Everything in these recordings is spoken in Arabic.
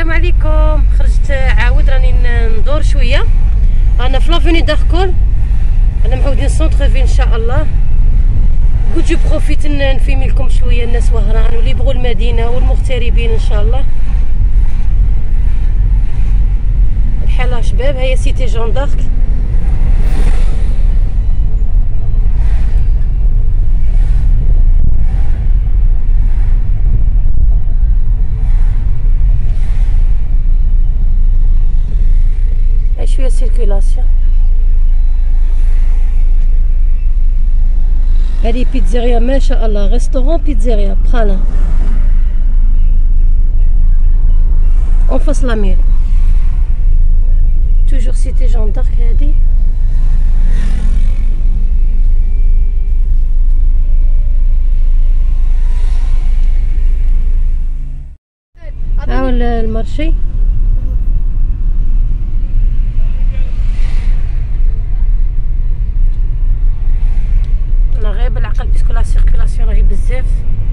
السلام عليكم. خرجت عاود راني ندور شويه. انا في لافوني داركول، انا معودين سونتر فيل ان شاء الله. قلت جو بروفيت نفيمي لكم شويه الناس وهران واللي يبغوا المدينه والمغتربين ان شاء الله. الحاله شباب، هي سيتي جون دارك. شويه سيركولاسيون. هذه بيتزاريا ما شاء الله، ريستورون بيتزاريا بخانا اون فاس لا مير. توجور سيتي جون دارك. هذه هاو المارشي. انا غير بالعقل بيسكو لا سيركولاسيون راهي بزاف.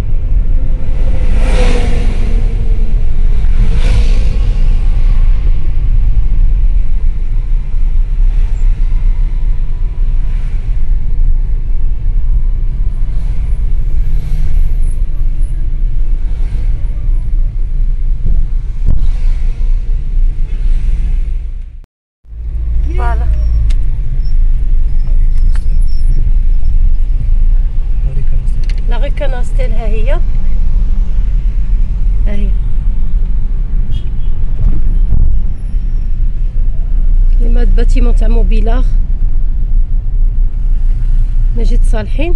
فوالا لا غير كناستيل. ها هي كيما هاد باتيمون تاع موبيلاغ مجيد صالحين.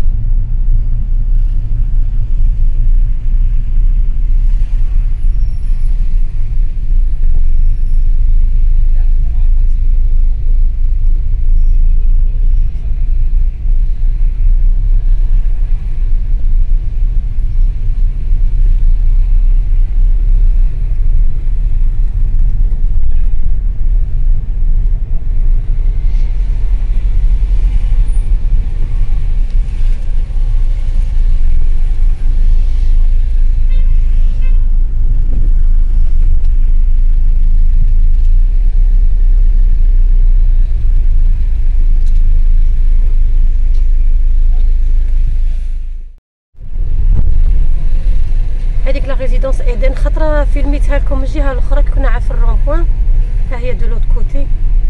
هذيك لا ريزيدونس ايدن، خطره فيلميتها لكم الجهه الاخرى كنا في الرون بوين. ها هي دو لوت كوتي.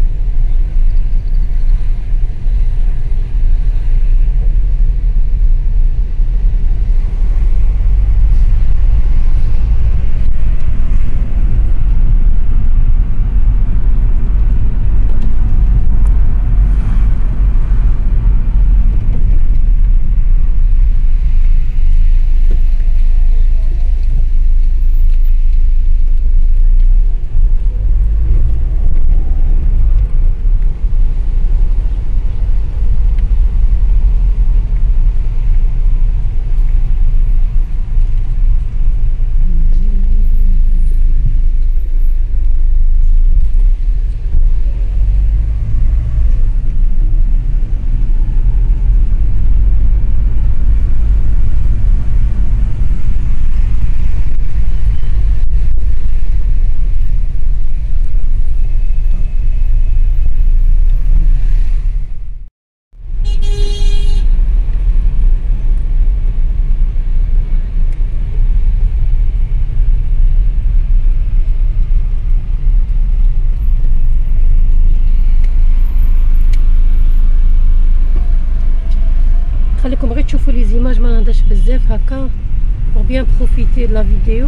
خليكم غير تشوفوا لي زيماج، ما نهضرش بزاف هكا بور بيان بروفيتي لا فيديو.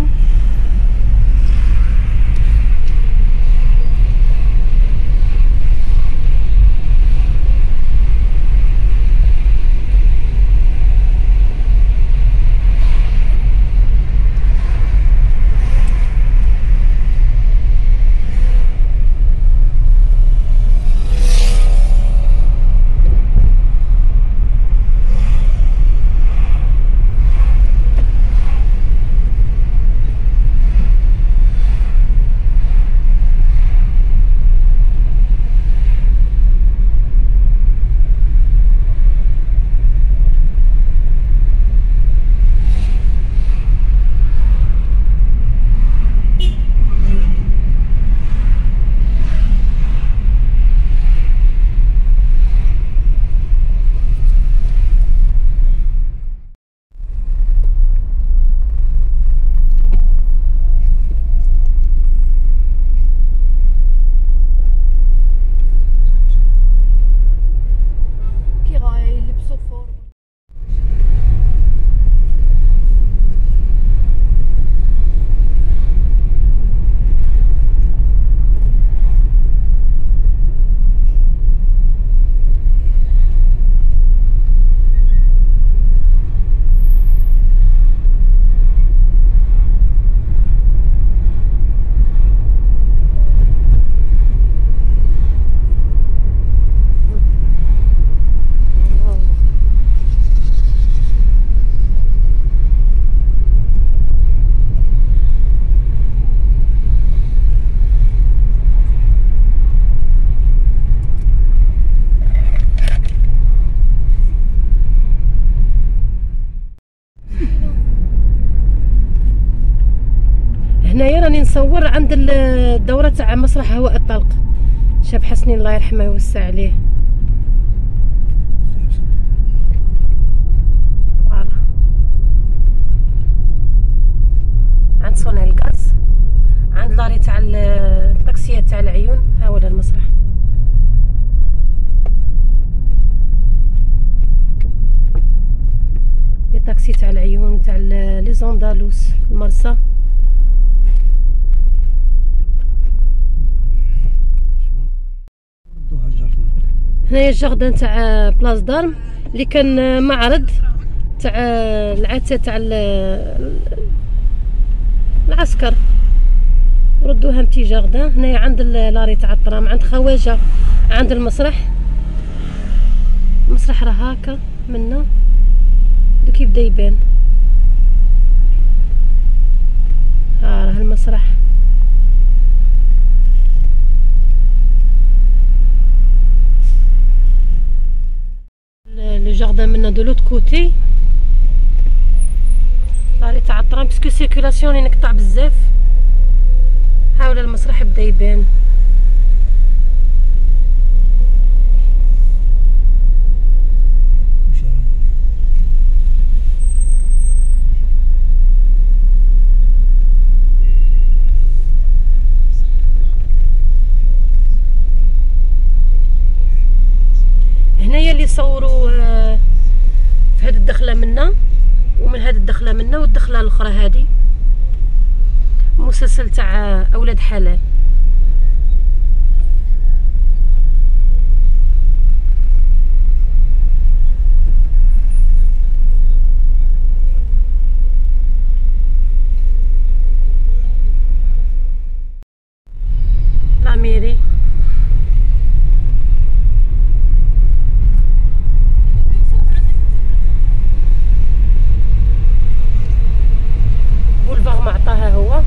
هنايا راني نصور عند الدوره تاع مسرح هواء الطلق. شاب حسني الله يرحمه ويوسع عليه. فوالا عند صنع الغاز، عند لاري تاع الطاكسيات تاع العيون. ها هو المسرح. لي طاكسي تاع العيون تاع لي زوندالوس المرسى. هنايا الجاردان تاع بلاص دارم اللي كان معرض تاع العتاد تاع العسكر، ردوها متي جاردان. هنايا عند لاري تاع الطرام، عند خواجه، عند المسرح. المسرح راه هاكا منا دوك يبدا يبان. ها راه المسرح. لو جاردان منا دو لوت كوتي لاري تاع الطرام باسكو سيركولاسيون ينقطع بزاف. هاولا المسرح بدا يبان. هنايا اللي صوروا في هاد الدخله منا ومن هاد الدخله منا والدخله الاخرى هادي مسلسل تاع اولاد حلال. لاميري بولفار معطاها هو.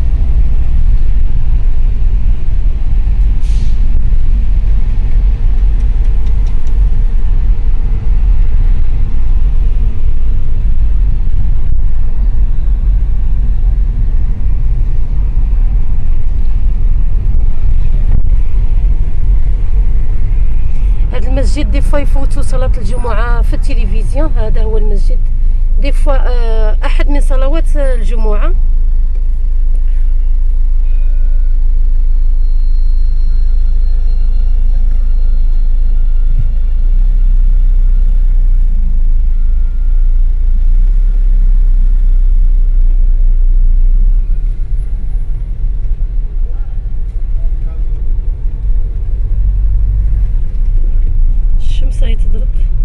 هذا المسجد دي فوا يفوتوا صلاة الجمعة في التلفزيون. هذا هو المسجد دي فوا أحد من صلوات الجمعة. الشمس راهي تضرب.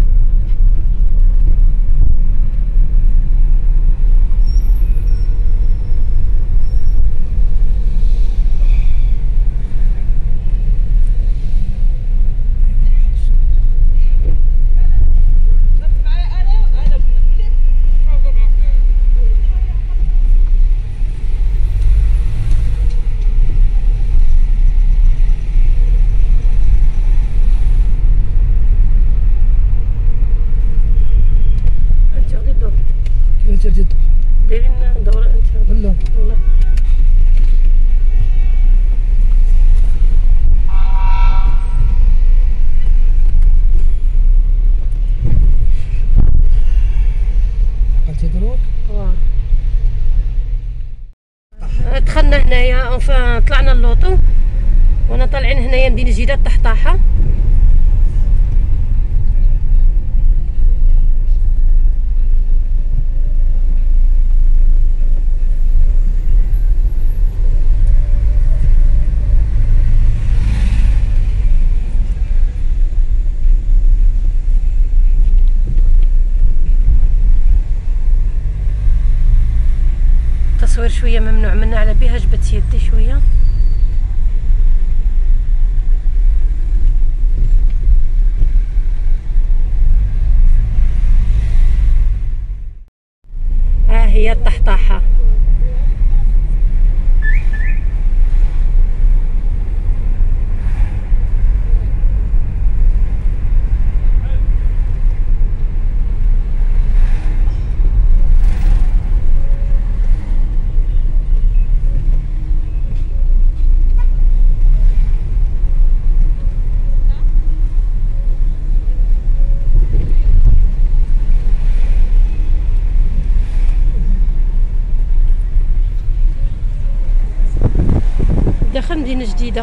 دايرين دورة انت والله والله. قلتي دروك دخلنا هنايا طلعنا اللوطو وانا طالعين هنايا مدينة جديدة الطحطاحة. التصوير شويه ممنوع منا على بها جبت يدي شويه. ها هي الطحطاحه. داخل مدينة جديدة.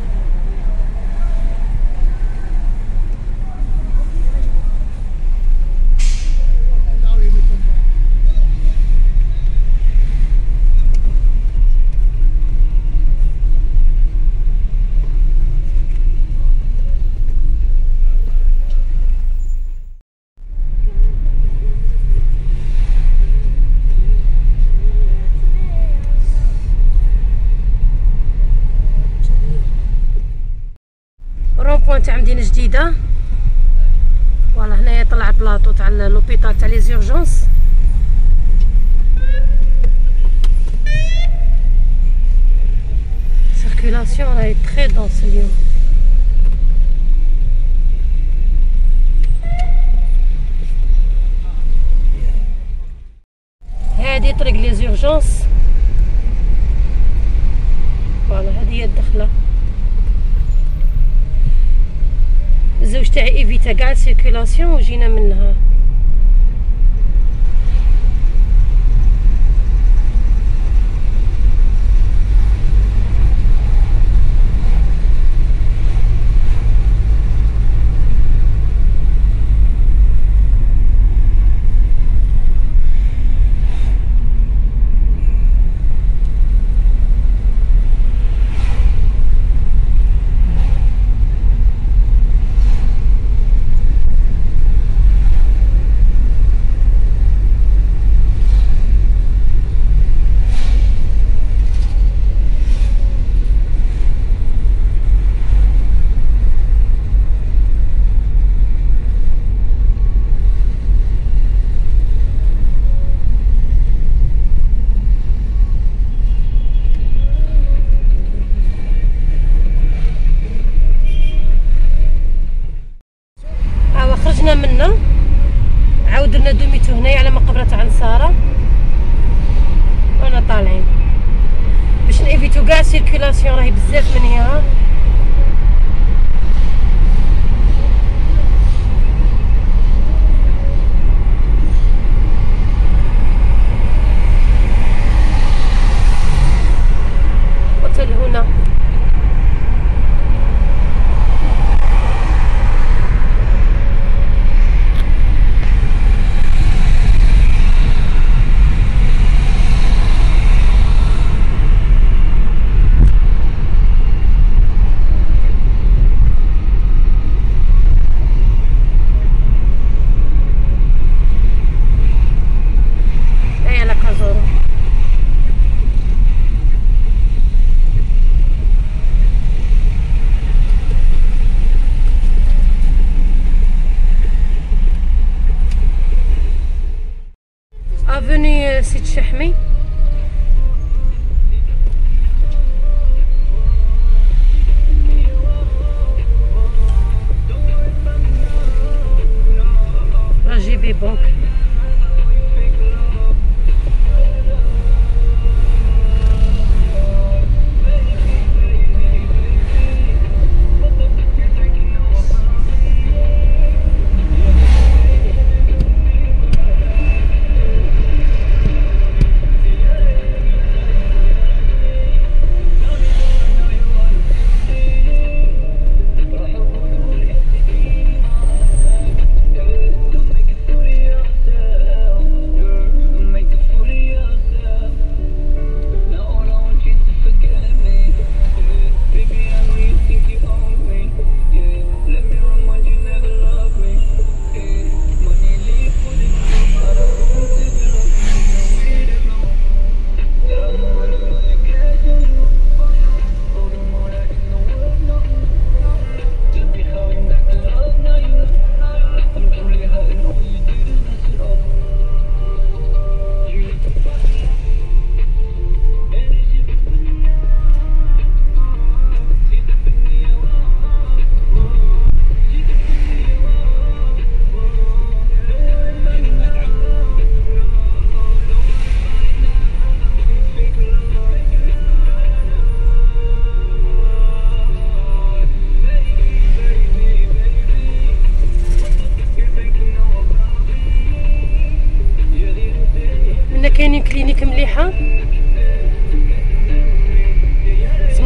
رونبوان تاع مدينة جديدة. فوالا هنايا طلع بلاطو تاع لوبيتال تاع لي زورجونس. سيركولاسيون راهي تري دونس اليوم. هادي طريق لي زورجونس. فوالا هادي هي الدخلة. الزوج تاعي ايفيتا كاع سيركولاسيون وجينا منها. خرجنا منا عاود درنا دوميتو هنايا على مقبره تاع نصارى وانا طالعين باش نيفيتو كاع سيركولاسيون راهي بزاف من هنا. وصل هنا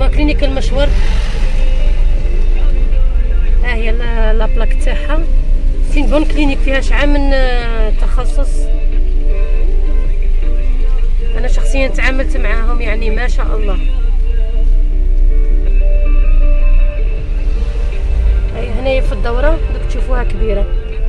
كلينيك المشور. ها هي لا بلاك تاعها. سين بون كلينيك فيها شحال من تخصص. انا شخصيا تعاملت معاهم يعني ما شاء الله. هاي هنايا في الدوره دوك تشوفوها كبيره.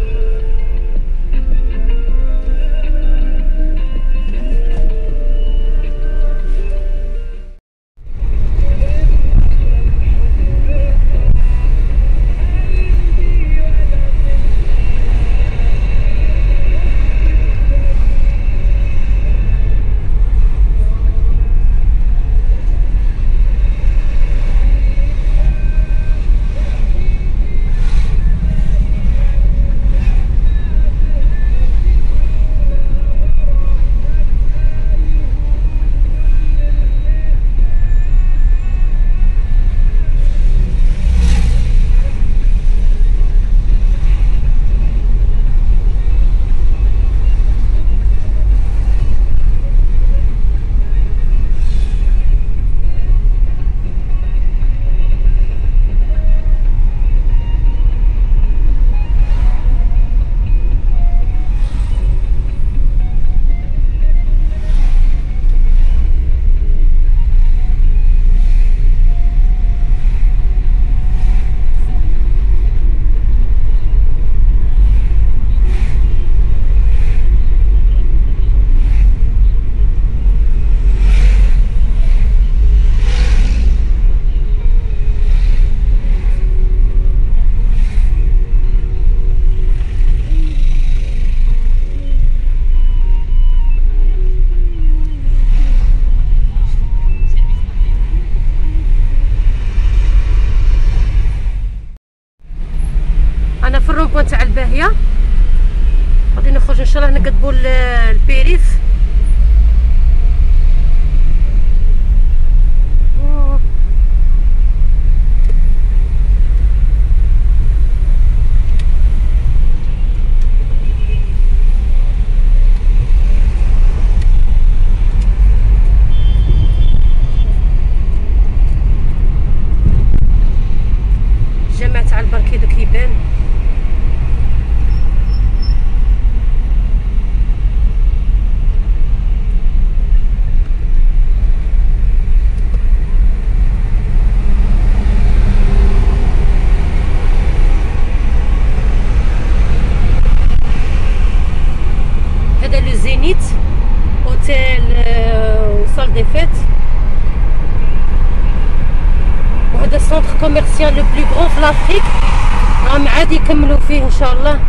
انا في الرومبوان تاع الباهيه غادي نخرج ان شاء الله نقدبوا البيريف. الجامع تاع البركي دوك يبان. هذا لو زينيت اوتيل وصال دي فيت، وهذا السونتر كوميرسيال لو بلو غران في لافريك راهم عاد يكملوا فيه ان شاء الله.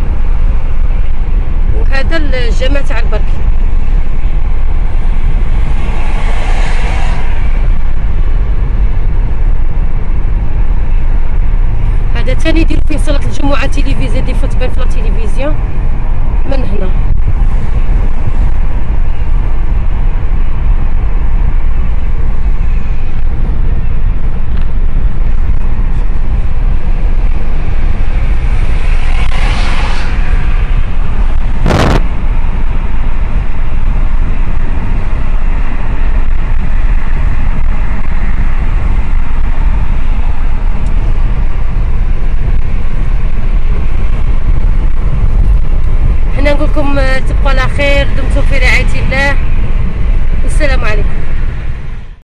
وهذا الجامع تاع البركي. هذا ثاني يدير فيه صلاة الجمعة تيليفزيون دي فوت بان في لا تيليفزيون من هنا. نقول لكم تبقوا على خير، دمتم في رعاية الله، والسلام عليكم.